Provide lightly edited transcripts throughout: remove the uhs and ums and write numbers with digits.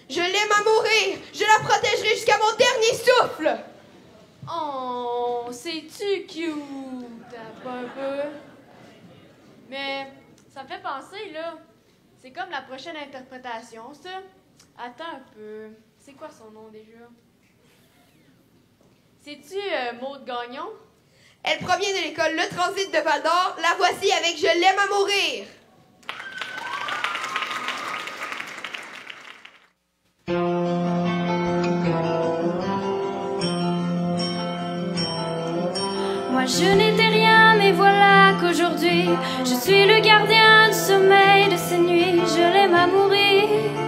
Je l'aime à mourir. Je la protégerai jusqu'à mon dernier souffle. Oh, c'est-tu cute, pas un peu? Mais ça me fait penser, là. C'est comme la prochaine interprétation, ça. Attends un peu. C'est quoi son nom déjà? C'est-tu Maude Gagnon? Elle provient de l'école Le Transit de Val-d'Or. La voici avec Je l'aime à mourir. Moi je n'étais rien, mais voilà qu'aujourd'hui je suis le gardien du sommeil de ces nuits. Je l'aime à mourir.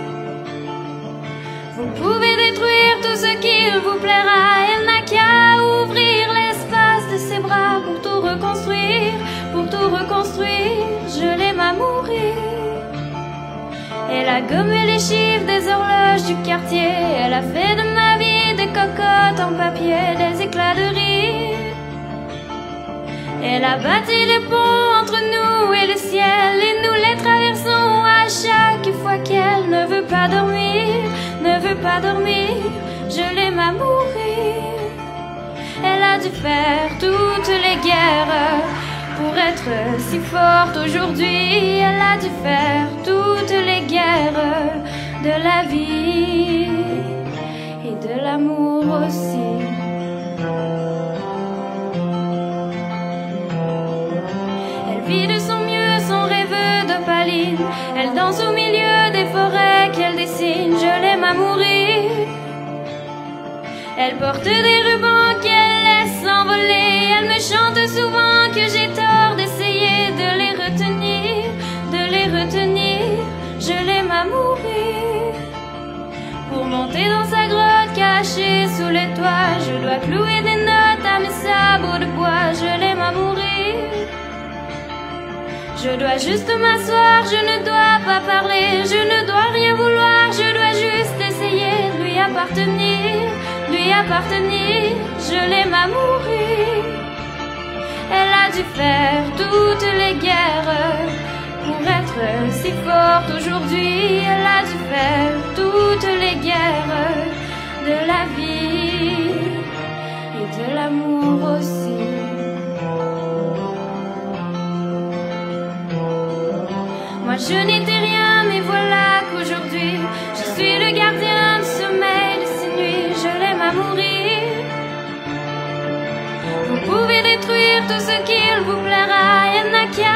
Vous pouvez détruire tout ce qu'il vous plaira. Elle n'a qu'à ouvrir l'espace de ses bras pour tout reconstruire, pour tout reconstruire. Je l'aime à mourir. Elle a gommé les chiffres des horloges du quartier. Elle a fait de ma vie des cocottes en papier, des éclats de rire. Elle a bâti le pont entre nous et le ciel, et nous les traversons à chaque fois qu'elle ne veut pas dormir, ne veut pas dormir. Je l'aime à mourir. Elle a dû faire toutes les guerres pour être si forte aujourd'hui. Elle a dû faire toutes les guerres de la vie et de l'amour aussi. Vit de son mieux son rêve d'opaline. Elle danse au milieu des forêts qu'elle dessine. Je l'aime à mourir. Elle porte des rubans qu'elle laisse s'envoler. Elle me chante souvent que j'ai tort d'essayer de les retenir, de les retenir. Je l'aime à mourir. Pour monter dans sa grotte cachée sous les toits, je dois clouer des notes à mes sabots de bois. Je l'aime à mourir. Je dois juste m'asseoir, je ne dois pas parler, je ne dois rien vouloir, je dois juste essayer de lui appartenir, lui appartenir. Je l'aime à mourir. Elle a dû faire toutes les guerres pour être si forte aujourd'hui. Elle a dû faire toutes les guerres de la vie et de l'amour aussi. Moi je n'étais rien, mais voilà qu'aujourd'hui je suis le gardien du sommeil de ces nuits. Je l'aime à mourir. Vous pouvez détruire tout ce qu'il vous plaira. Elle n'a qu'à